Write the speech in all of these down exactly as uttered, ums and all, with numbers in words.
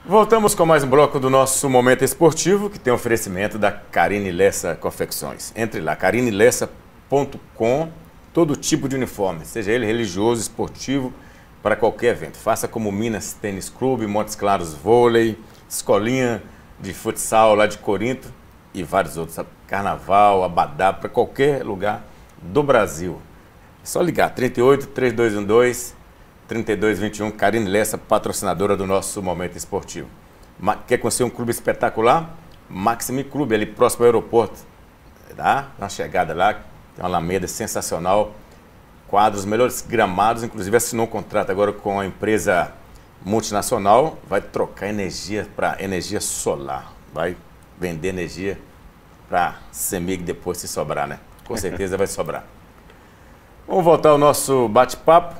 Voltamos com mais um bloco do nosso Momento Esportivo, que tem oferecimento da Carine Lessa Confecções. Entre lá, carine lessa ponto com, todo tipo de uniforme, seja ele religioso, esportivo, para qualquer evento. Faça como Minas Tênis Clube, Montes Claros Vôlei, Escolinha de Futsal lá de Corinto e vários outros. Carnaval, Abadá, para qualquer lugar do Brasil. É só ligar, trinta e oito, trinta e dois doze, trinta e dois vinte e um, Carine Lessa, patrocinadora do nosso Momento Esportivo. Quer conhecer um clube espetacular? Maxime Clube, ali próximo ao aeroporto. Dá uma chegada lá, tem uma alameda sensacional, quadros, melhores gramados, inclusive assinou um contrato agora com a empresa multinacional, vai trocar energia para energia solar, vai vender energia para CEMIG depois, se sobrar, né? Com certeza vai sobrar. Vamos voltar ao nosso bate-papo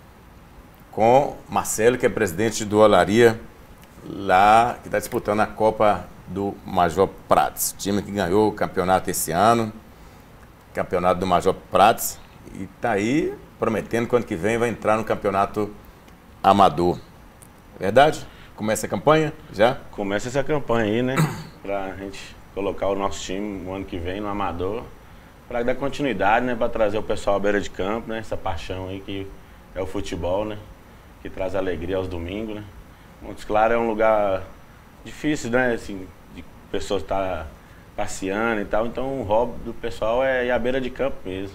com Marcelo, que é presidente do Olaria, lá, que está disputando a Copa do Major Prats. Time que ganhou o campeonato esse ano, campeonato do Major Prats, e está aí prometendo que ano que vem vai entrar no campeonato amador. Verdade? Começa a campanha já? Começa essa campanha aí, né? Pra gente colocar o nosso time no ano que vem no amador, para dar continuidade, né? Para trazer o pessoal à beira de campo, né? Essa paixão aí que é o futebol, né? Que traz alegria aos domingos, né? Montes Claros é um lugar difícil, né? Assim, de pessoas estar passeando e tal, então o hobby do pessoal é ir à beira de campo mesmo.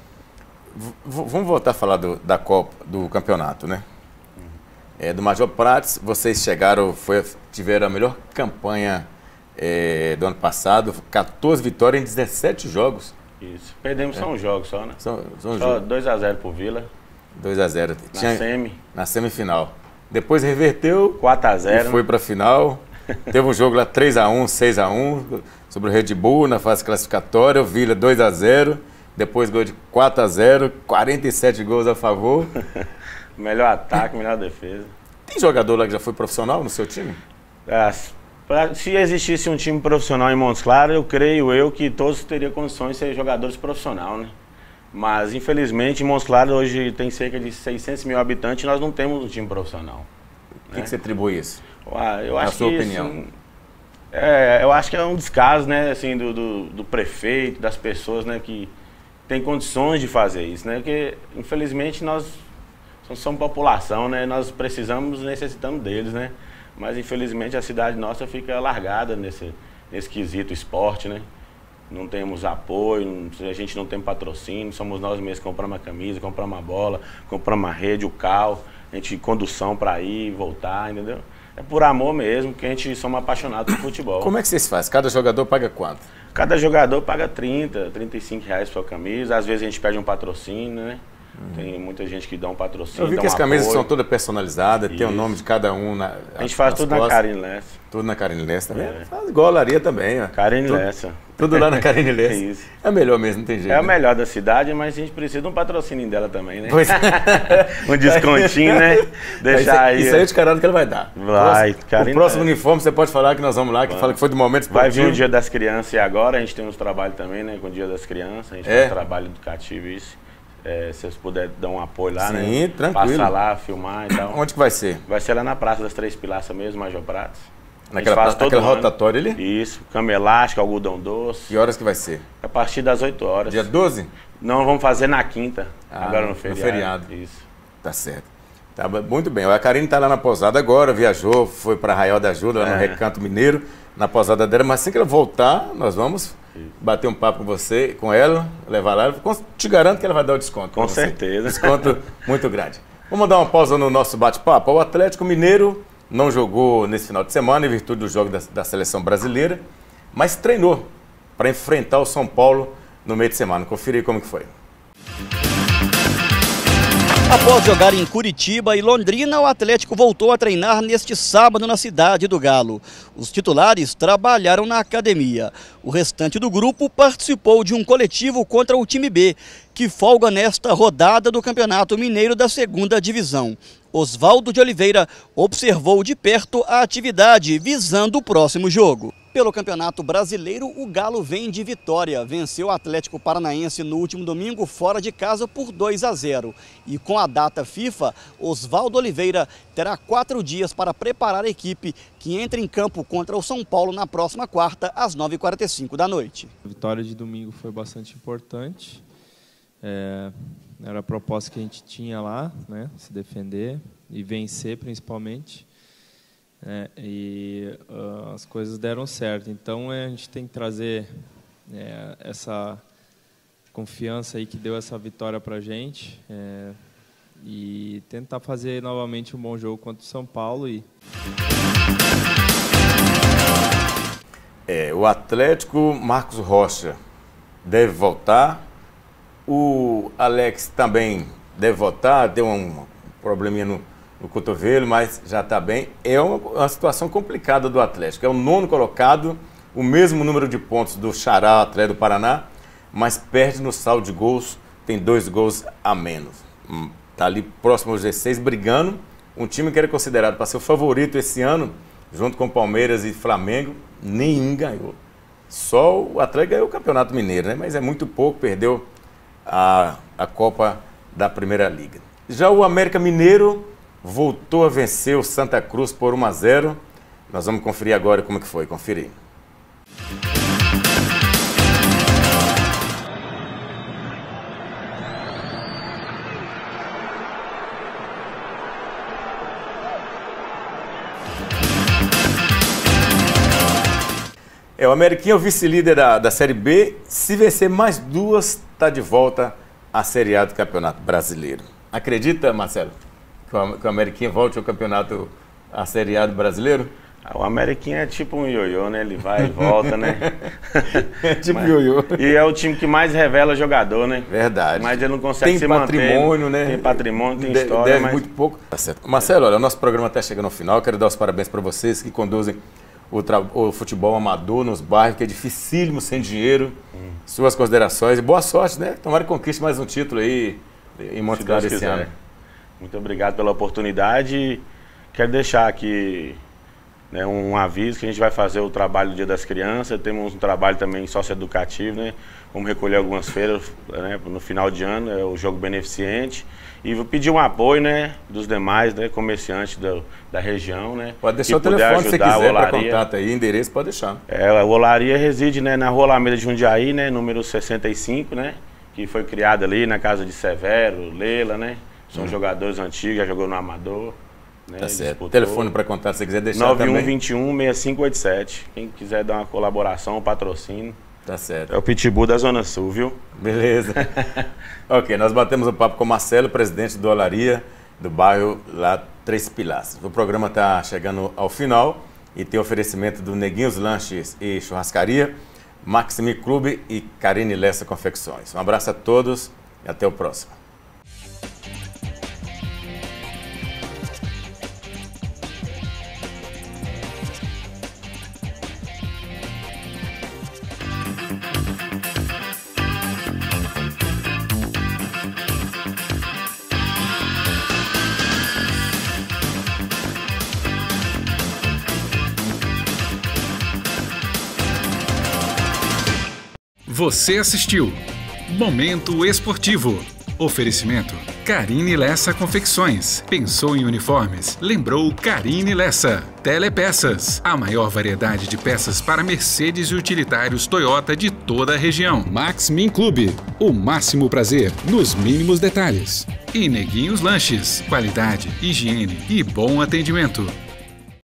V vamos voltar a falar do, da Copa, do campeonato, né? Uhum. É, do Major Prats, vocês chegaram, foi, tiveram a melhor campanha é, do ano passado, quatorze vitórias em dezessete jogos. Isso, perdemos é. só um jogo só, né? Só, só, um só dois a zero pro Vila. dois a zero. Na Tinha, semi. Na semifinal. Depois reverteu. quatro a zero. E foi para a final. Teve um jogo lá três a um, seis a um sobre o Red Bull na fase classificatória. O Vila dois a zero. Depois gol de quatro a zero. quarenta e sete gols a favor. Melhor ataque, melhor defesa. Tem jogador lá que já foi profissional no seu time? É, pra, se existisse um time profissional em Montes Claros, eu creio eu que todos teriam condições de ser jogadores profissionais, né? Mas, infelizmente, em Montes Claros hoje tem cerca de seiscentos mil habitantes e nós não temos um time profissional. O que, né? que você atribui isso? Ah, eu Na acho sua que, opinião? Assim, é, eu acho que é um descaso, né, assim, do, do, do prefeito, das pessoas, né, que tem condições de fazer isso, né? Porque, infelizmente, nós somos população, né? Nós precisamos, necessitamos deles, né? Mas, infelizmente, a cidade nossa fica largada nesse, nesse quesito esporte, né? Não temos apoio, a gente não tem patrocínio, somos nós mesmos que compramos a camisa, compramos a bola, compramos a rede, o carro, a gente condução para ir e voltar, entendeu? É por amor mesmo, que a gente somos apaixonados por futebol. Como é que vocês fazem? Cada jogador paga quanto? Cada jogador paga trinta, trinta e cinco reais por camisa, às vezes a gente pede um patrocínio, né? Hum. Tem muita gente que dá um patrocínio. Eu vi que um as camisas apoio. são todas personalizadas, tem o nome de cada um na A gente faz tudo costas. na Carine Lessa. Tudo na Carine Lessa, tá vendo? É. Faz igual a Olaria também, ó. Carine tudo, Lessa. Tudo lá na Carine Lessa. É isso. É melhor mesmo, não tem jeito. É a né? melhor da cidade, mas a gente precisa de um patrocínio dela também, né? Pois um descontinho, né? Deixar isso, aí. Isso aí eu te garanto que ele vai dar. Vai, Carine, O próximo é. uniforme você pode falar que nós vamos lá, que vai. fala que foi do momento esportivo. Vai vir o Dia das Crianças e agora a gente tem uns trabalhos também, né? Com o Dia das Crianças, a gente é. faz trabalho educativo e isso. É, se vocês puderem dar um apoio lá, Sim, né? Sim, tranquilo. Passar lá, filmar e tal. Onde que vai ser? Vai ser lá na Praça das Três Pilaças mesmo, Major Prats. Naquela, faz todo naquela rotatória ali? Isso, cama elástica, algodão doce. Que horas que vai ser? A partir das oito horas. Dia doze? Não, vamos fazer na quinta, ah, agora no feriado. No feriado. Isso. Tá certo. Tá muito bem. A Carine está lá na pousada agora, viajou, foi para Arraial da Ajuda, lá é. no Recanto Mineiro, na pousada dela, mas assim que ela voltar, nós vamos bater um papo com você, com ela, levar lá. Te garanto que ela vai dar o desconto. Com certeza. Desconto muito grande. Vamos dar uma pausa no nosso bate-papo. O Atlético Mineiro não jogou nesse final de semana em virtude do jogo da, da seleção brasileira, mas treinou para enfrentar o São Paulo no meio de semana. Confira aí como que foi. Após jogar em Curitiba e Londrina, o Atlético voltou a treinar neste sábado na cidade do Galo. Os titulares trabalharam na academia. O restante do grupo participou de um coletivo contra o time B, que folga nesta rodada do Campeonato Mineiro da segunda Divisão. Oswaldo de Oliveira observou de perto a atividade visando o próximo jogo. Pelo Campeonato Brasileiro, o Galo vem de vitória. Venceu o Atlético Paranaense no último domingo fora de casa por dois a zero. E com a data FIFA, Oswaldo Oliveira terá quatro dias para preparar a equipe que entra em campo contra o São Paulo na próxima quarta, às nove e quarenta e cinco da noite. A vitória de domingo foi bastante importante. É, era a proposta que a gente tinha lá, né? Se defender e vencer principalmente. É, e uh, as coisas deram certo, então é, a gente tem que trazer é, essa confiança aí que deu essa vitória para a gente é, e tentar fazer novamente um bom jogo contra o São Paulo. E... É, o Atlético, Marcos Rocha deve voltar, o Alex também deve voltar, deu um probleminha no no cotovelo, mas já está bem. É uma, uma situação complicada do Atlético. É o nono colocado, o mesmo número de pontos do Xará, Atlético do Paraná, mas perde no saldo de gols, tem dois gols a menos. Está ali próximo aos dezesseis, brigando. Um time que era considerado para ser o favorito esse ano, junto com Palmeiras e Flamengo, nenhum ganhou. Só o Atlético ganhou o Campeonato Mineiro, né? Mas é muito pouco, perdeu a, a Copa da Primeira Liga. Já o América Mineiro voltou a vencer o Santa Cruz por um a zero. Nós vamos conferir agora como que foi. Confira aí. É, o Ameriquinha é o vice-líder da, da Série B. Se vencer mais duas, está de volta à Série A do Campeonato Brasileiro. Acredita, Marcelo, que o Ameriquinha volte ao campeonato, a Série A do Brasileiro? O Ameriquinha é tipo um ioiô, né? Ele vai e volta, né? É tipo ioiô. E é o time que mais revela jogador, né? Verdade. Mas ele não consegue tem se patrimônio, manter. né? Tem patrimônio, tem De, história, deve mas... muito pouco. Tá certo. Marcelo, olha, o nosso programa está chegando ao final. Quero dar os parabéns para vocês que conduzem o, tra... o futebol amador nos bairros, que é dificílimo sem dinheiro. Hum. Suas considerações e boa sorte, né? Tomara que conquiste mais um título aí em Montes Claros esse ano. Muito obrigado pela oportunidade. Quero deixar aqui, né, um aviso que a gente vai fazer o trabalho do Dia das Crianças. Temos um trabalho também socioeducativo, né? Vamos recolher algumas feiras, né, no final de ano, é o jogo beneficente. E vou pedir um apoio, né, dos demais, né, comerciantes da, da região, né? Pode deixar o telefone se você quiser para contato aí, endereço pode deixar. É, a Olaria reside, né, na Rua Alameda de Jundiaí, né, número sessenta e cinco, né? Que foi criada ali na casa de Severo, Leila, né? São hum. jogadores antigos, já jogou no Amador. Né, tá certo. O telefone para contato, se você quiser deixar nove um também. vinte e um, seis cinco oito sete. Quem quiser dar uma colaboração, um patrocínio. Tá certo. É o Pitbull da Zona Sul, viu? Beleza. Ok, nós batemos o papo com o Marcelo, presidente do Olaria, do bairro lá Três Pilastras. O programa está chegando ao final e tem oferecimento do Neguinhos Lanches e Churrascaria, Maximi Clube e Carine Lessa Confecções. Um abraço a todos e até o próximo. Você assistiu Momento Esportivo. Oferecimento Carine Lessa Confecções. Pensou em uniformes? Lembrou Carine Lessa. Telepeças. A maior variedade de peças para Mercedes e utilitários Toyota de toda a região. Maxmin Clube. O máximo prazer nos mínimos detalhes. E Neguinhos Lanches. Qualidade, higiene e bom atendimento.